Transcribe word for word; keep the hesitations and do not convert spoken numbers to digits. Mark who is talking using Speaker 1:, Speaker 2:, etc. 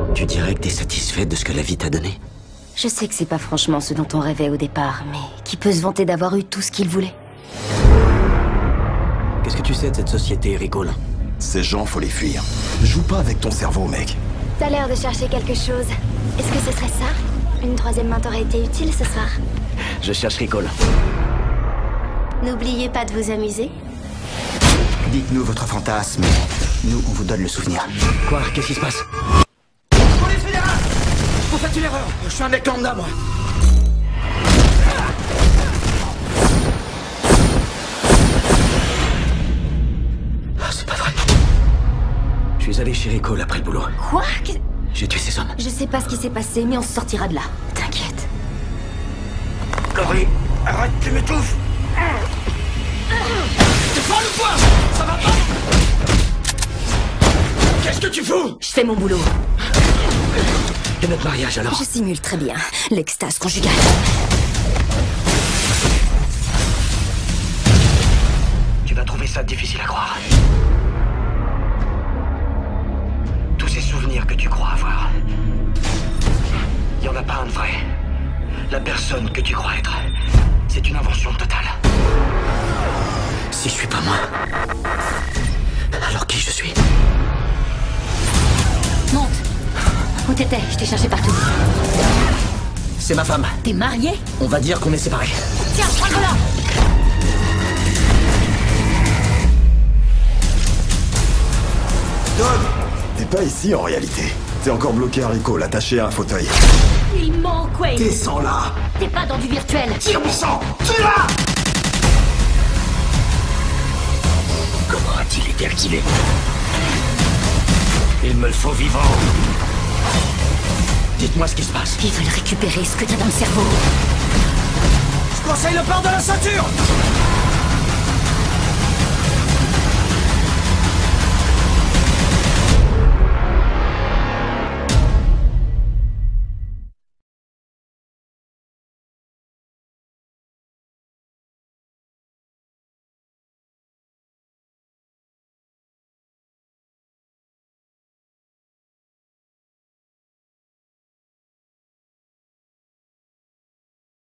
Speaker 1: Tu dirais que t'es satisfaite de ce que la vie t'a donné?
Speaker 2: Je sais que c'est pas franchement ce dont on rêvait au départ, mais qui peut se vanter d'avoir eu tout ce qu'il voulait?
Speaker 1: Qu'est-ce que tu sais de cette société, Ricole?
Speaker 3: Ces gens, faut les fuir. Joue pas avec ton cerveau, mec.
Speaker 4: T'as l'air de chercher quelque chose. Est-ce que ce serait ça? Une troisième main t'aurait été utile ce soir.
Speaker 1: Je cherche Ricole.
Speaker 4: N'oubliez pas de vous amuser.
Speaker 5: Dites-nous votre fantasme. Nous, on vous donne le souvenir.
Speaker 1: Quoi? Qu'est-ce qui se passe?
Speaker 5: Police fédérale! Vous faites une erreur. Je suis un mec lambda, moi.
Speaker 1: Ah, c'est pas vrai. Je suis allé chez Ricole après le boulot.
Speaker 2: Quoi? Qu'est-
Speaker 1: J'ai tué ces hommes.
Speaker 2: Je sais pas ce qui s'est passé, mais on se sortira de là. T'inquiète.
Speaker 5: Laurie, arrête, tu m'étouffes. Tu prends le poing. Ça va pas? Qu'est-ce que tu fous?
Speaker 2: Je fais mon boulot.
Speaker 1: Et notre mariage, alors?
Speaker 2: Je simule très bien l'extase conjugale.
Speaker 5: Tu vas trouver ça difficile à croire. Tous ces souvenirs que tu crois avoir, il y en a pas un de vrai. La personne que tu crois être, c'est une invention totale.
Speaker 1: Si je suis pas moi, alors qui je suis?
Speaker 2: Monte. Où t'étais? Je t'ai cherché partout.
Speaker 1: C'est ma femme.
Speaker 2: T'es marié?
Speaker 1: On va dire qu'on est séparés.
Speaker 2: Tiens, prends-le là.
Speaker 3: Todd! T'es pas ici en réalité. T'es encore bloqué à Ricole, attaché à un fauteuil.
Speaker 2: Il manque, Wayne.
Speaker 3: Descends là!
Speaker 2: T'es pas dans du virtuel.
Speaker 3: Tire mon sang! Tire-la!
Speaker 1: Comment a-t-il été activé? Il me le faut vivant. Dites-moi ce qui se passe.
Speaker 2: Ils veulent récupérer ce que t'as dans le cerveau.
Speaker 5: Je conseille le port de la ceinture.